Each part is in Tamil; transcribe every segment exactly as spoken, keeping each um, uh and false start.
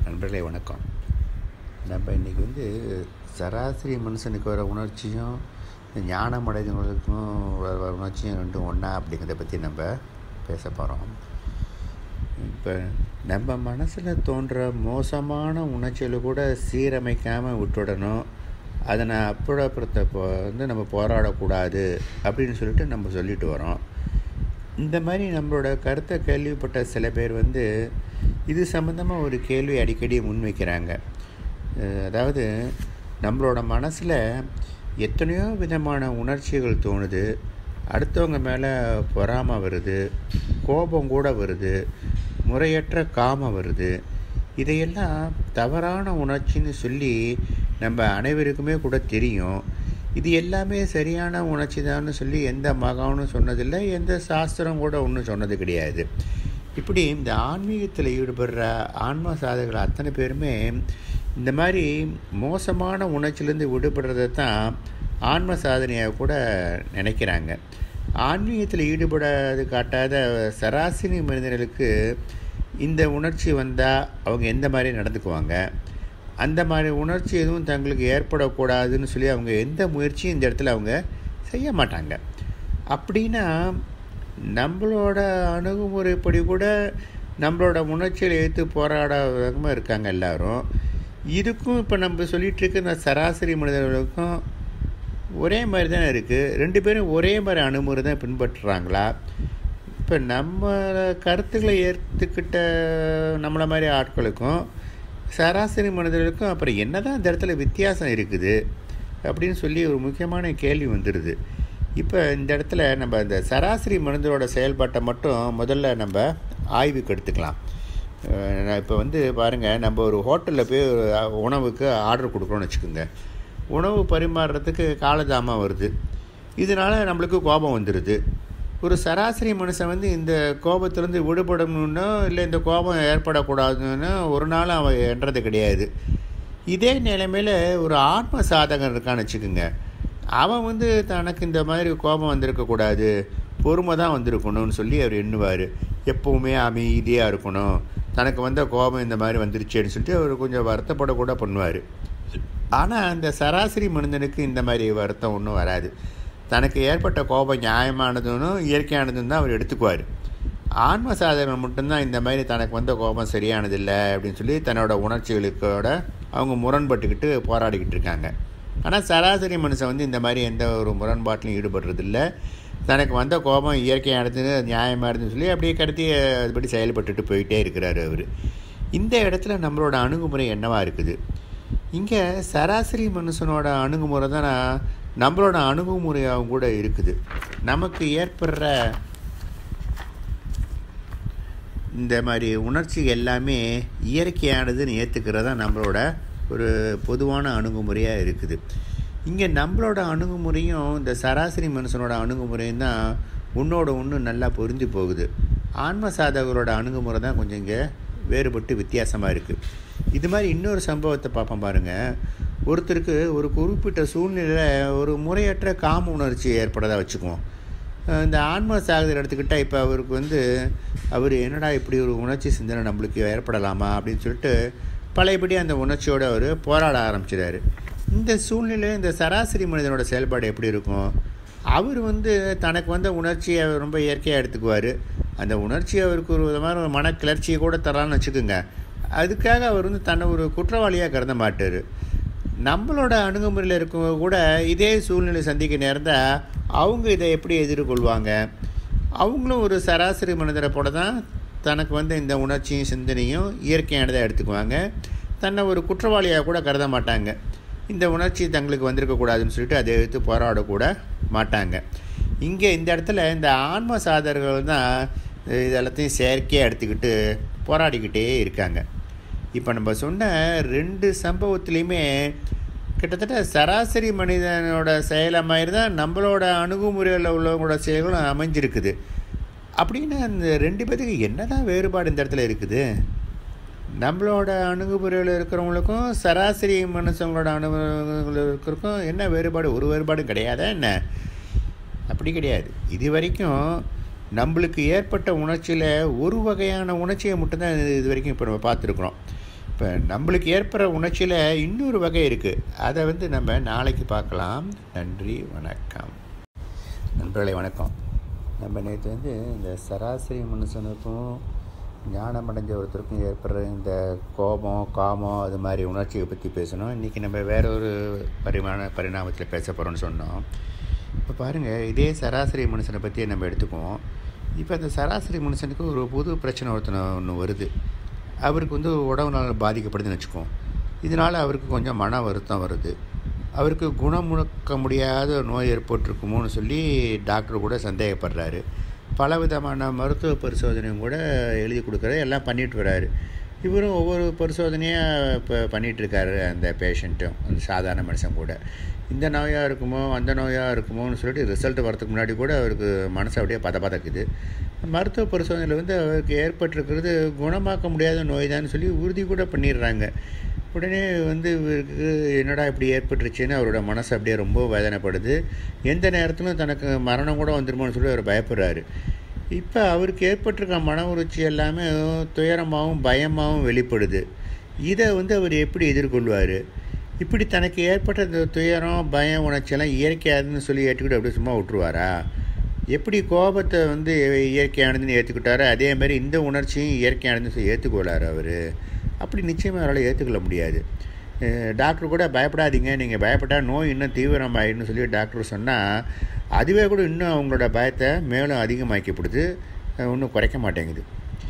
நண்பர்களே வணக்கம். நம்ம இன்றைக்கி வந்து சராசரி மனுஷனுக்கு வர உணர்ச்சியும் ஞானம் அடைந்தவங்களுக்கும் வர உணர்ச்சியும் ரெண்டும் ஒன்றா அப்படிங்கிறத பற்றி நம்ம பேச போகிறோம். இப்போ நம்ம மனசில் தோன்ற மோசமான உணர்ச்சிகளை கூட சீரமைக்காமல் விட்டுடணும், அதனை அப்புறப்படுத்த போ வந்து நம்ம போராடக்கூடாது அப்படின்னு சொல்லிட்டு நம்ம சொல்லிட்டு வரோம். இந்த மாதிரி நம்மளோட கருத்தை கேள்விப்பட்ட சில பேர் வந்து இது சம்மந்தமாக ஒரு கேள்வி அடிக்கடி முன்வைக்கிறாங்க. அதாவது, நம்மளோட மனசில் எத்தனையோ விதமான உணர்ச்சிகள் தோணுது, அடுத்தவங்க மேலே பொறாமை வருது, கோபம் கூட வருது, முறையற்ற காமம் வருது. இதையெல்லாம் தவறான உணர்ச்சின்னு சொல்லி நம்ம அனைவருக்குமே கூட தெரியும். இது எல்லாமே சரியான உணர்ச்சி தான்னு சொல்லி எந்த மகானும் சொன்னதில்லை, எந்த சாஸ்திரம் கூட ஒன்றும் சொன்னது கிடையாது. இப்படி இந்த ஆன்மீகத்தில் ஈடுபடுற ஆன்ம சாதகர்கள் அத்தனை பேருமே இந்த மாதிரி மோசமான உணர்ச்சியிலேருந்து விடுபடுறதை தான் ஆன்ம சாதனையாக கூட நினைக்கிறாங்க. ஆன்மீகத்தில் ஈடுபடாது காட்டாத சராசரி மனிதர்களுக்கு இந்த உணர்ச்சி வந்தால் அவங்க எந்த மாதிரி நடந்துக்குவாங்க, அந்த மாதிரி உணர்ச்சி எதுவும் தங்களுக்கு ஏற்படக்கூடாதுன்னு சொல்லி அவங்க எந்த முயற்சியும் இந்த இடத்துல அவங்க செய்ய மாட்டாங்க. அப்படின்னா நம்மளோட அணுகுமுறைப்படி கூட நம்மளோட உணர்ச்சியில் எடுத்து போராடாமல் இருக்காங்க எல்லாரும். இதுக்கும் இப்போ நம்ம சொல்லிகிட்டு இருக்க இந்த சராசரி மனிதர்களுக்கும் ஒரே மாதிரி தானே இருக்குது. ரெண்டு பேரும் ஒரே மாதிரி அணுகுமுறை தான் பின்பற்றுறாங்களா? இப்போ நம்ம கருத்துக்களை ஏற்றுக்கிட்ட நம்மளை மாதிரி ஆட்களுக்கும் சராசரி மனிதர்களுக்கும் அப்புறம் என்ன தான் இந்த இடத்துல வித்தியாசம் இருக்குது அப்படின்னு சொல்லி ஒரு முக்கியமான கேள்வி வந்துடுது. இப்போ இந்த இடத்துல நம்ம இந்த சராசரி மனிதரோட செயல்பாட்டை மட்டும் முதல்ல நம்ம ஆய்வுக்கு எடுத்துக்கலாம். இப்போ வந்து பாருங்கள், நம்ம ஒரு ஹோட்டலில் போய் உணவுக்கு ஆர்டர் கொடுக்குறோன்னு வச்சுக்கோங்க. உணவு பரிமாறுறதுக்கு காலதாமம் வருது, இதனால் நம்மளுக்கு கோபம் வந்துடுது. ஒரு சராசரி மனுஷன் வந்து இந்த கோபத்திலேருந்து விடுபடணுன்னோ இல்லை இந்த கோபம் ஏற்படக்கூடாதுன்னு ஒரு நாள் அவன் என்றது கிடையாது. இதே நிலைமையில் ஒரு ஆத்ம சாதகன் இருக்கான்னு வச்சுக்கோங்க. அவன் வந்து தனக்கு இந்த மாதிரி கோபம் வந்திருக்கக்கூடாது, பொறுமை தான் வந்திருக்கணும்னு சொல்லி அவர் எண்ணுவார். எப்போவுமே அமைதியாக இருக்கணும், தனக்கு வந்த கோபம் இந்த மாதிரி வந்துருச்சேன்னு சொல்லிட்டு அவர் கொஞ்சம் வருத்தப்படக்கூட பண்ணுவார். ஆனால் அந்த சராசரி மனிதனுக்கு இந்த மாதிரி வருத்தம் ஒன்றும் வராது. தனக்கு ஏற்பட்ட கோபம் நியாயமானதுன்னு இயற்கையானதுன்னு தான் அவர் எடுத்துக்குவார். ஆன்ம சாதகன் மட்டும்தான் இந்த மாதிரி தனக்கு வந்த கோபம் சரியானதில்லை அப்படின்னு சொல்லி தன்னோட உணர்ச்சிகளுக்கோட அவங்க முரண்பட்டுக்கிட்டு போராடிக்கிட்டு இருக்காங்க. ஆனால் சராசரி மனுஷன் வந்து இந்த மாதிரி எந்த ஒரு முரண்பாட்டிலும் ஈடுபடுறதில்ல. தனக்கு வந்த கோபம் இயற்கையானது, நியாயமானதுன்னு சொல்லி அப்படியே கடத்தி அதுபடி செயல்பட்டுட்டு போயிட்டே இருக்கிறார் அவர். இந்த இடத்துல நம்மளோட அணுகுமுறை என்னவாக இருக்குது? இங்கே சராசரி மனுஷனோட அணுகுமுறை தான் நம்மளோட அணுகுமுறையாகவும் கூட இருக்குது. நமக்கு ஏற்படுற இந்த மாதிரி உணர்ச்சி எல்லாமே இயற்கையானதுன்னு ஏற்றுக்கிறது தான் நம்மளோட ஒரு பொதுவான அணுகுமுறையாக இருக்குது. இங்கே நம்மளோட அணுகுமுறையும் இந்த சராசரி மனுஷனோட அணுகுமுறையும் தான் ஒன்றோட ஒன்று நல்லா பொருந்தி போகுது. ஆன்ம சாதகரோட அணுகுமுறை தான் கொஞ்சம் இங்கே வேறுபட்டு வித்தியாசமாக இருக்குது. இது மாதிரி இன்னொரு சம்பவத்தை பார்ப்போம் பாருங்கள். ஒருத்தருக்கு ஒரு குறிப்பிட்ட சூழ்நிலையில் ஒரு முறையற்ற காம உணர்ச்சி ஏற்படதாக வச்சுக்குவோம். இந்த ஆன்ம சாதகர் எடுத்துக்கிட்டால் இப்போ அவருக்கு வந்து அவர் என்னடா இப்படி ஒரு உணர்ச்சி சிந்தனை நம்மளுக்கு ஏற்படலாமா அப்படின்னு சொல்லிட்டு பழையபடி அந்த உணர்ச்சியோடு அவர் போராட ஆரம்பிச்சிடாரு. இந்த சூழ்நிலை இந்த சராசரி மனிதனோட செயல்பாடு எப்படி இருக்கும்? அவர் வந்து தனக்கு வந்த உணர்ச்சியை ரொம்ப இயற்கையாக எடுத்துக்குவார். அந்த உணர்ச்சி அவருக்கு ஒரு விதமான ஒரு மன கிளர்ச்சியை கூட தரான்னு வச்சுக்கோங்க. அதுக்காக அவர் வந்து தன்னை ஒரு குற்றவாளியாக கருத மாட்டார். நம்மளோட அணுகுமுறையில் இருக்கவங்க கூட இதே சூழ்நிலை சந்திக்க நேர்ந்தால் அவங்க இதை எப்படி எதிர்கொள்வாங்க? அவங்களும் ஒரு சராசரி மனிதரை போல தான் தனக்கு வந்து இந்த உணர்ச்சியும் சிந்தனையும் இயற்கையானதாக எடுத்துக்குவாங்க. தன்னை ஒரு குற்றவாளியாக கூட கருத மாட்டாங்க. இந்த உணர்ச்சி தங்களுக்கு வந்திருக்கக்கூடாதுன்னு சொல்லிட்டு அதை எடுத்து போராடக்கூட மாட்டாங்க. இங்கே இந்த இடத்துல இந்த ஆன்ம சாதகர்கள் தான் இது எல்லாத்தையும் செயற்கையாக எடுத்துக்கிட்டு போராடிக்கிட்டே இருக்காங்க. இப்போ நம்ம சொன்ன ரெண்டு சம்பவத்துலேயுமே கிட்டத்தட்ட சராசரி மனிதனோட செயலை மாதிரி தான் நம்மளோட அணுகுமுறையில் உள்ளவங்களோட செயல்களும் அமைஞ்சிருக்குது. அப்படின்னா அந்த ரெண்டு பேருக்கு என்ன தான் வேறுபாடு இந்த இடத்துல இருக்குது? நம்மளோட அணுகுமுறையில் இருக்கிறவங்களுக்கும் சராசரி மனுஷங்களோட அணுகுமுறையில் இருக்கிறக்கும் என்ன வேறுபாடு? ஒரு வேறுபாடும் கிடையாதா என்ன? அப்படி கிடையாது. இது வரைக்கும் நம்மளுக்கு ஏற்பட்ட உணர்ச்சியில் ஒரு வகையான உணர்ச்சியை மட்டும்தான் இது வரைக்கும் இப்போ நம்ம பார்த்துருக்குறோம். இப்போ நம்மளுக்கு ஏற்படுற உணர்ச்சியில் இன்னொரு வகை இருக்குது. அதை வந்து நம்ம நாளைக்கு பார்க்கலாம். நன்றி, வணக்கம். நண்பர்களே வணக்கம். நம்ம நேற்று வந்து இந்த சராசரி மனுஷனுக்கும் ஞானம் அடைஞ்ச ஒருத்தருக்கும் ஏற்படுற இந்த கோபம், காமம், அது மாதிரி உணர்ச்சியை பற்றி பேசணும். இன்றைக்கி நம்ம வேற ஒரு பரிமாண பரிணாமத்தில் பேச போகிறோம்னு சொன்னோம். இப்போ பாருங்கள், இதே சராசரி மனுஷனை பற்றி நம்ம எடுத்துக்குவோம். இப்போ அந்த சராசரி மனுஷனுக்கு ஒரு புது பிரச்சனை ஒருத்தனை ஒன்று வருது. அவருக்கு வந்து உடம்பு நாள் பாதிக்கப்படுதுன்னு வச்சுக்குவோம். இதனால் அவருக்கு கொஞ்சம் மன வருத்தம் வருது. அவருக்கு குணமுழுக்க முடியாத நோய் ஏற்பட்டிருக்குமோன்னு சொல்லி டாக்டர் கூட சந்தேகப்படுறாரு. பல விதமான மருத்துவ பரிசோதனையும் கூட எழுதி கொடுக்குறாரு, எல்லாம் பண்ணிட்டு வர்றாரு. இவரும் ஒவ்வொரு பரிசோதனையாக இப்போ பண்ணிகிட்ருக்காரு. அந்த பேஷண்ட்டும், அந்த சாதாரண மனுஷன் கூட இந்த நோயாக இருக்குமோ அந்த நோயாக இருக்குமோன்னு சொல்லிட்டு ரிசல்ட் வரதுக்கு முன்னாடி கூட அவருக்கு மனசு அப்படியே பத பதக்குது. மருத்துவ பரிசோதனையில் வந்து அவருக்கு ஏற்பட்டிருக்கிறது குணமாக்க முடியாத நோய் தான் சொல்லி உறுதி கூட பண்ணிடுறாங்க. உடனே வந்து இவருக்கு என்னடா இப்படி ஏற்பட்டுருச்சுன்னு அவரோட மனசு அப்படியே ரொம்ப வேதனைப்படுது. எந்த நேரத்திலும் தனக்கு மரணம் கூட வந்துருமோன்னு சொல்லி அவர் பயப்படுறாரு. இப்போ அவருக்கு ஏற்பட்டிருக்க மன உணர்ச்சி எல்லாமே துயரமாகவும் பயமாகவும் வெளிப்படுது. இதை வந்து அவர் எப்படி எதிர்கொள்வார்? இப்படி தனக்கு ஏற்பட்ட இந்த துயரம், பயம், உணர்ச்சியெல்லாம் இயற்கையானதுன்னு சொல்லி ஏற்றுக்கிட்டு அப்படி சும்மா விட்டுருவாரா? எப்படி கோபத்தை வந்து இயற்கையானதுன்னு ஏற்றுக்கிட்டாரோ அதே மாதிரி இந்த உணர்ச்சியும் இயற்கையானதுன்னு சொல்லி ஏற்றுக்கொள்ளார் அவர். அப்படி நிச்சயமாக அவரால் ஏற்றுக்கொள்ள முடியாது. டாக்டர் கூட பயப்படாதீங்க, நீங்கள் பயப்பட்டால் நோய் இன்னும் தீவிரமாயிடுன்னு சொல்லி டாக்டர் சொன்னால் அதுவே கூட இன்னும் அவங்களோட பயத்தை மேலும் அதிகமாக்கப்படுது, ஒன்றும் குறைக்க மாட்டேங்குது.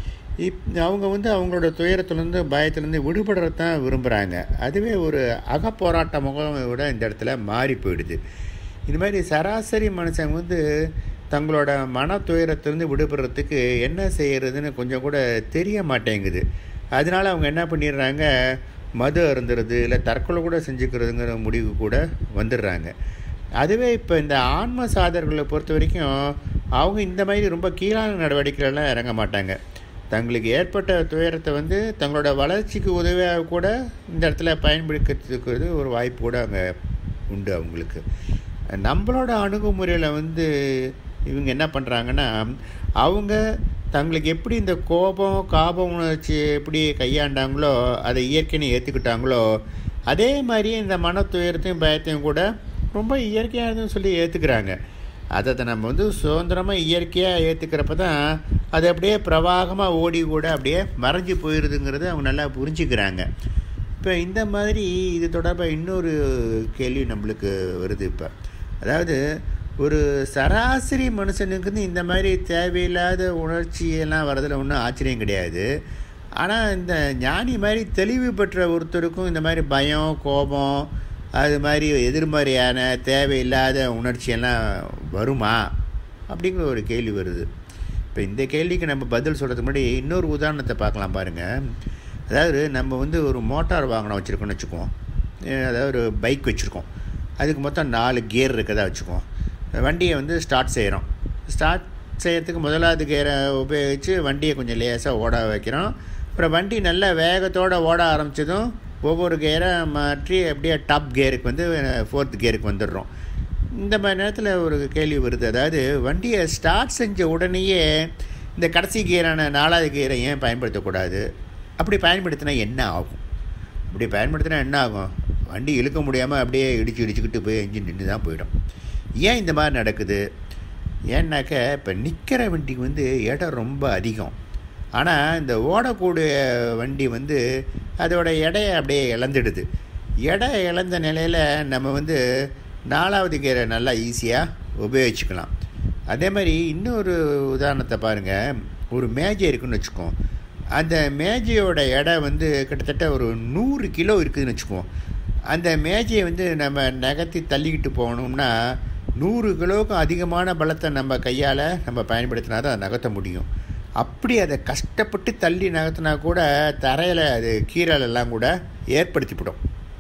இப் அவங்க வந்து அவங்களோட துயரத்துலேருந்து பயத்துலேருந்து விடுபடுறது தான் விரும்புகிறாங்க. அதுவே ஒரு அகப்போராட்ட முகம் விட இந்த இடத்துல மாறி போயிடுது. இந்த மாதிரி சராசரி மனுஷங்க வந்து தங்களோட மன துயரத்திலேருந்து விடுபடுறதுக்கு என்ன செய்கிறதுன்னு கொஞ்சம் கூட தெரிய மாட்டேங்குது. அதனால் அவங்க என்ன பண்ணிடுறாங்க, மது அருந்துறது இல்லை தற்கொலை கூட செஞ்சுக்கிறதுங்கிற முடிவு கூட வந்துடுறாங்க. அதுவே இப்போ இந்த ஆன்ம சாதகர்களை பொறுத்த வரைக்கும் அவங்க இந்த மாதிரி ரொம்ப கீழான நடவடிக்கைகள்லாம் இறங்க மாட்டாங்க. தங்களுக்கு ஏற்பட்ட துயரத்தை வந்து தங்களோட வளர்ச்சிக்கு உதவியாக கூட இந்த இடத்துல பயன்படுத்துறது ஒரு வாய்ப்பு கூட அங்கே உண்டு அவங்களுக்கு. நம்மளோட அணுகுமுறையில் வந்து இவங்க என்ன பண்ணுறாங்கன்னா, அவங்க தங்களுக்கு எப்படி இந்த கோபம், காப உணர்ச்சி எப்படி கையாண்டாங்களோ, அதை இயற்கைன்னு ஏற்றுக்கிட்டாங்களோ, அதே மாதிரி இந்த மன துயரத்தையும் பயத்தையும் கூட ரொம்ப இயற்கையானதுன்னு சொல்லி ஏற்றுக்கிறாங்க. அதை நம்ம வந்து சுதந்திரமாக இயற்கையாக ஏற்றுக்கிறப்ப தான் அது அப்படியே பிரவாகமாக ஓடி கூட அப்படியே மறைஞ்சி போயிடுதுங்கிறது அவங்க நல்லா புரிஞ்சுக்கிறாங்க. இப்போ இந்த மாதிரி இது தொடர்பாக இன்னொரு கேள்வி நம்மளுக்கு வருது. இப்போ அதாவது ஒரு சராசரி மனுஷனுக்கு இந்த மாதிரி தேவையில்லாத உணர்ச்சியெல்லாம் வரதில் ஒன்றும் ஆச்சரியம் கிடையாது. ஆனால் இந்த ஞானி மாதிரி தெளிவு பெற்ற ஒருத்தருக்கும் இந்த மாதிரி பயம், கோபம், அது மாதிரி எதிர்மறையான தேவையில்லாத உணர்ச்சியெல்லாம் வருமா அப்படிங்கிற ஒரு கேள்வி வருது. இப்போ இந்த கேள்விக்கு நம்ம பதில் சொல்கிறதுக்கு முன்னாடி இன்னொரு உதாரணத்தை பார்க்கலாம் பாருங்கள். அதாவது நம்ம வந்து ஒரு மோட்டார் வாகனம் வச்சுருக்கோம்னு வச்சுக்குவோம். அதாவது ஒரு பைக் வச்சுருக்கோம். அதுக்கு மொத்தம் நாலு கியர் இருக்கிறதா வச்சுக்குவோம். வண்டியை வந்து ஸ்டார்ட் செய்கிறோம். ஸ்டார்ட் செய்கிறதுக்கு முதலாவது கியரை உபயோகித்து வண்டியை கொஞ்சம் லேசாக ஓட வைக்கிறோம். அப்புறம் வண்டி நல்ல வேகத்தோடு ஓட ஆரம்பித்ததும் ஒவ்வொரு கியரை மாற்றி அப்படியே டாப் கியருக்கு வந்து ஃபோர்த் கியருக்கு வந்துடுறோம். இந்த மாதிரி நேரத்தில் ஒரு கேள்வி வருது. அதாவது வண்டியை ஸ்டார்ட் செஞ்ச உடனேயே இந்த கடைசி கியரான நாலாவது கியரை ஏன் பயன்படுத்தக்கூடாது? அப்படி பயன்படுத்தினா என்ன ஆகும்? அப்படி பயன்படுத்தினா என்ன ஆகும்? வண்டி இழுக்க முடியாமல் அப்படியே இடிச்சு இடிச்சுக்கிட்டு போய் என்ஜின் நின்று தான் போயிடும். ஏன் இந்த மாதிரி நடக்குது? ஏன்னாக்க இப்போ நிற்கிற வண்டிக்கு வந்து இடம் ரொம்ப அதிகம். ஆனால் இந்த ஓடக்கூடிய வண்டி வந்து அதோட எடையை அப்படியே இழந்துடுது. எடை இழந்த நிலையில் நம்ம வந்து நாலாவது கியரை நல்லா ஈஸியாக உபயோகிச்சுக்கலாம். அதே மாதிரி இன்னொரு உதாரணத்தை பாருங்கள். ஒரு மேஜை இருக்குதுன்னு வச்சுக்குவோம். அந்த மேஜையோட எடை வந்து கிட்டத்தட்ட ஒரு நூறு கிலோ இருக்குதுன்னு வச்சுக்குவோம். அந்த மேஜையை வந்து நம்ம நகர்த்தி தள்ளிக்கிட்டு போகணும்னா நூறு கிலோவுக்கும் அதிகமான பலத்தை நம்ம கையால் நம்ம பயன்படுத்தினா தான் அதை நகர்த்த முடியும். அப்படி அதை கஷ்டப்பட்டு தள்ளி நகர்த்தினா கூட தரையில் அது கீறலெல்லாம் கூட ஏற்படுத்திவிடும்.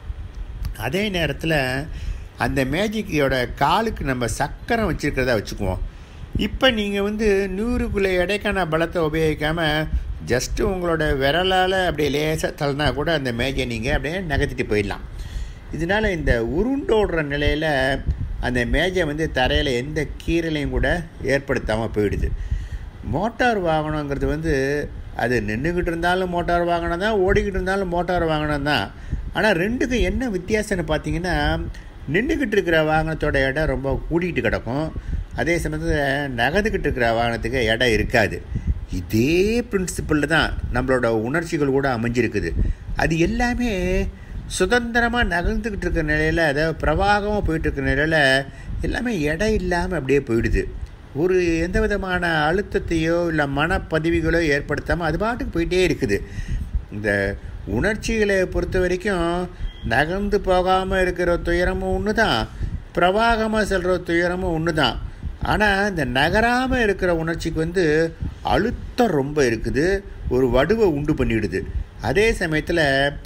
அதே நேரத்தில் அந்த மேஜிக்கோட காலுக்கு நம்ம சக்கரம் வச்சுருக்கிறதா வச்சுக்குவோம். இப்போ நீங்கள் வந்து நூறுக்குள்ளே எடைக்கான பலத்தை உபயோகிக்காமல் ஜஸ்ட்டு உங்களோட விரலால் அப்படியே லேசாக தள்ளினா கூட அந்த மேஜை நீங்கள் அப்படியே நகர்த்திட்டு போயிடலாம். இதனால் இந்த உருண்டோடுற நிலையில் அந்த மேஜை வந்து தரையில் எந்த கீறலையும் கூட ஏற்படுத்தாமல் போயிடுது. மோட்டார் வாகனங்கிறது வந்து அது நின்றுக்கிட்டு இருந்தாலும் மோட்டார் வாகனம் தான், ஓடிக்கிட்டு இருந்தாலும் மோட்டார் வாகனம் தான். ஆனால் ரெண்டுக்கும் என்ன வித்தியாசம்னு பார்த்தீங்கன்னா, நின்றுக்கிட்டு இருக்கிற வாகனத்தோட இடம் ரொம்ப கூட்டிகிட்டு கிடக்கும், அதே சமயத்தில் நகர்ந்துக்கிட்டு இருக்கிற வாகனத்துக்கு இடம் இருக்காது. இதே பிரின்சிபலில் தான் நம்மளோட உணர்ச்சிகள் கூட அமைஞ்சிருக்குது. அது எல்லாமே சுதந்திரமாக நகர்ந்துக்கிட்டு இருக்கிற நிலையில், அதாவது பிரவாகமாக போயிட்டுருக்கிற நிலையில் எல்லாமே இடம் இல்லாமல் அப்படியே போயிடுது. ஒரு எந்த விதமான அழுத்தத்தையோ இல்லை மனப்பதிவுகளோ ஏற்படுத்தாமல் அது பாட்டுக்கு போயிட்டே இருக்குது. இந்த உணர்ச்சிகளை பொறுத்த வரைக்கும் நகர்ந்து போகாமல் இருக்கிற துயரமும் ஒன்று தான், பிரவாகமாக செல்கிற துயரமும் ஒன்று தான். ஆனால் இந்த நகராமல் இருக்கிற உணர்ச்சிக்கு வந்து அழுத்தம் ரொம்ப இருக்குது, ஒரு வடுவை உண்டு பண்ணிவிடுது. அதே சமயத்தில்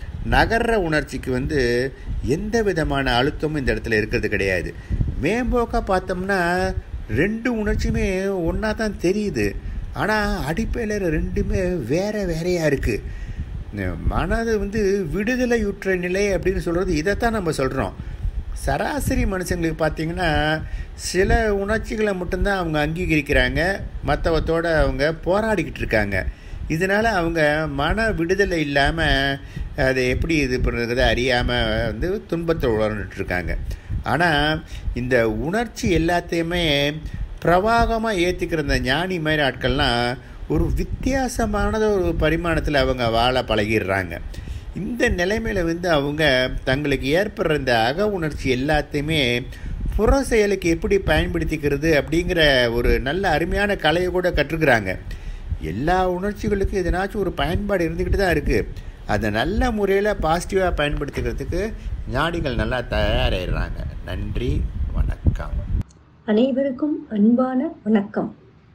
நகர்ற உணர்ச்சிக்கு வந்து எந்த விதமான அழுத்தமும் இந்த இடத்துல இருக்கிறது கிடையாது. மேம்போக்காக பார்த்தோம்னா ரெண்டு உணர்ச்சியுமே ஒன்றா தான் தெரியுது, ஆனால் அடிப்படையில் ரெண்டுமே வேறு வேறையாக இருக்குது. மனது வந்து விடுதலையுற்ற நிலை அப்படின்னு சொல்கிறது இதைத்தான் நம்ம சொல்கிறோம். சராசரி மனுஷங்களுக்கு பார்த்திங்கன்னா சில உணர்ச்சிகளை மட்டும்தான் அவங்க அங்கீகரிக்கிறாங்க, மற்றவத்தோடு அவங்க போராடிக்கிட்டு இருக்காங்க. இதனால் அவங்க மன விடுதலை இல்லாமல் அதை எப்படி இது பண்ணுறத அறியாமல் வந்து துன்பத்தை உணர்ந்துட்டுருக்காங்க. ஆனால் இந்த உணர்ச்சி எல்லாத்தையுமே பிரவாகமாக ஏற்றிக்கிற இந்த ஞானி மாதிரி ஆட்கள்லாம் ஒரு வித்தியாசமானத ஒரு பரிமாணத்தில் அவங்க வாழ பழகிடுறாங்க. இந்த நிலைமையில் வந்து அவங்க தங்களுக்கு ஏற்படுற இந்த அக உணர்ச்சி எல்லாத்தையுமே புற செயலுக்கு எப்படி பயன்படுத்திக்கிறது அப்படிங்கிற ஒரு நல்ல அருமையான கலையை கூட கற்றுக்கிறாங்க. எல்லா உணர்ச்சிகளுக்கும் எதனாச்சும் ஒரு பயன்பாடு இருந்துக்கிட்டு தான் இருக்குது. அதை நல்ல முறையில் பாசிட்டிவாக பயன்படுத்திக்கிறதுக்கு ஞானிகள் நல்லா தயாராகிடுறாங்க. நன்றி, வணக்கம். அனைவருக்கும் அன்பான வணக்கம்.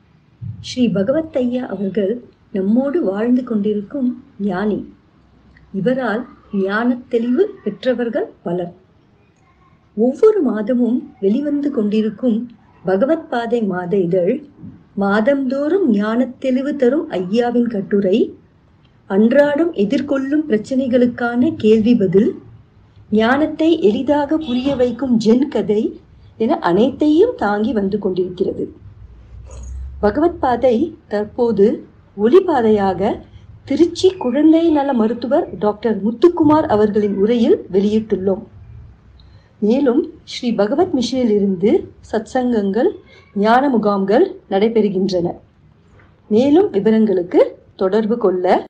ஸ்ரீ பகவத் ஐயா அவர்கள் நம்மோடு வாழ்ந்து கொண்டிருக்கும் ஞானி. இவரால் ஞான தெளிவு பெற்றவர்கள் பலர். ஒவ்வொரு மாதமும் வெளிவந்து கொண்டிருக்கும் பகவத் பாதை மாத இதழ், மாதந்தோறும் ஞான தெளிவு தரும் ஐயாவின் கட்டுரை, அன்றாடம் எதிர்கொள்ளும் பிரச்சனைகளுக்கான கேள்வி பதில், ஞானத்தை எளிதாக புரிய வைக்கும் ஜென் கதை என அனைத்தையும் தாங்கி வந்து கொண்டிருக்கிறது. பகவத் பாதை தற்போது ஒளிபாதையாக திருச்சி குழந்தை நல மருத்துவர் டாக்டர் முத்துக்குமார் அவர்களின் உரையில் வெளியிட்டுள்ளோம். மேலும் ஸ்ரீ பகவத் மிஷனில் இருந்து சத்சங்கங்கள், ஞான முகாம்கள் நடைபெறுகின்றன. மேலும் விவரங்களுக்கு தொடர்பு கொள்ள